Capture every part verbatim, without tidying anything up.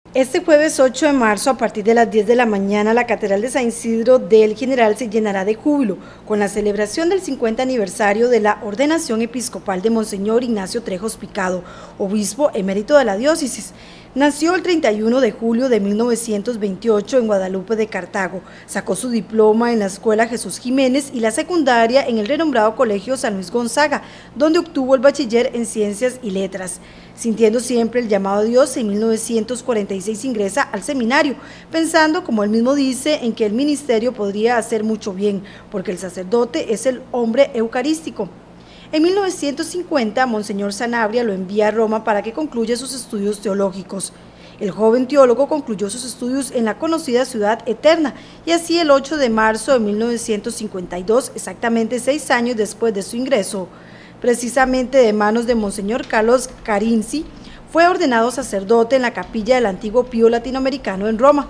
Este jueves ocho de marzo, a partir de las diez de la mañana, la Catedral de San Isidro del General se llenará de júbilo con la celebración del cincuenta aniversario de la ordenación episcopal de Monseñor Ignacio Trejos Picado, obispo emérito de la diócesis. Nació el treinta y uno de julio de mil novecientos veintiocho en Guadalupe de Cartago. Sacó su diploma en la Escuela Jesús Jiménez y la secundaria en el renombrado Colegio San Luis Gonzaga, donde obtuvo el bachiller en Ciencias y Letras. Sintiendo siempre el llamado a Dios, en mil novecientos cuarenta y seis ingresa al seminario, pensando, como él mismo dice, en que el ministerio podría hacer mucho bien, porque el sacerdote es el hombre eucarístico. En mil novecientos cincuenta, Monseñor Sanabria lo envía a Roma para que concluya sus estudios teológicos. El joven teólogo concluyó sus estudios en la conocida Ciudad Eterna, y así el ocho de marzo de mil novecientos cincuenta y dos, exactamente seis años después de su ingreso, precisamente de manos de Monseñor Carlos Carinzi, fue ordenado sacerdote en la capilla del Antiguo Pío Latinoamericano en Roma.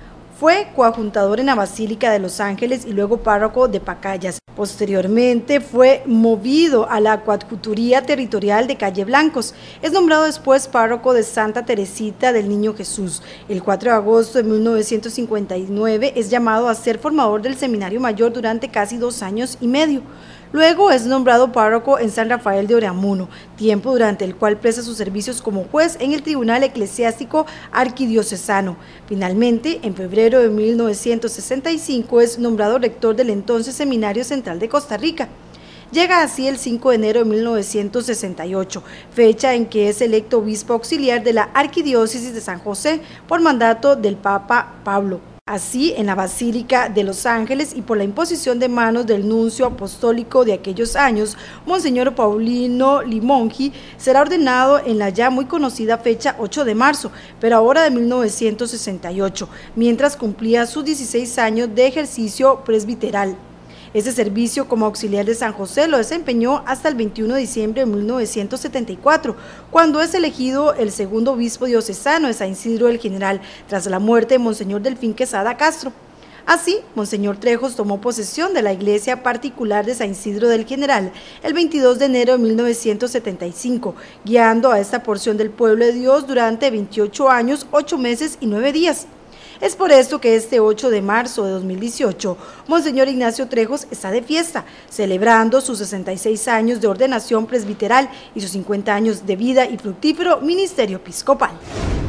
Fue coadjuntador en la Basílica de los Ángeles y luego párroco de Pacayas. Posteriormente fue movido a la coadjutoría territorial de Calle Blancos. Es nombrado después párroco de Santa Teresita del Niño Jesús. El cuatro de agosto de mil novecientos cincuenta y nueve es llamado a ser formador del Seminario Mayor durante casi dos años y medio. Luego es nombrado párroco en San Rafael de Oreamuno, tiempo durante el cual presta sus servicios como juez en el Tribunal Eclesiástico Arquidiocesano. Finalmente, en febrero de mil novecientos sesenta y cinco es nombrado rector del entonces Seminario Central de Costa Rica. Llega así el cinco de enero de mil novecientos sesenta y ocho, fecha en que es electo obispo auxiliar de la Arquidiócesis de San José por mandato del Papa Pablo. Así, en la Basílica de los Ángeles y por la imposición de manos del nuncio apostólico de aquellos años, Monseñor Paulino Limongi, será ordenado en la ya muy conocida fecha ocho de marzo, pero ahora de mil novecientos sesenta y ocho, mientras cumplía sus dieciséis años de ejercicio presbiteral. Ese servicio como auxiliar de San José lo desempeñó hasta el veintiuno de diciembre de mil novecientos setenta y cuatro, cuando es elegido el segundo obispo diocesano de San Isidro del General, tras la muerte de Monseñor Delfín Quesada Castro. Así, Monseñor Trejos tomó posesión de la iglesia particular de San Isidro del General el veintidós de enero de mil novecientos setenta y cinco, guiando a esta porción del pueblo de Dios durante veintiocho años, ocho meses y nueve días. Es por esto que este ocho de marzo de dos mil dieciocho, Monseñor Ignacio Trejos está de fiesta, celebrando sus sesenta y seis años de ordenación presbiteral y sus cincuenta años de vida y fructífero ministerio episcopal.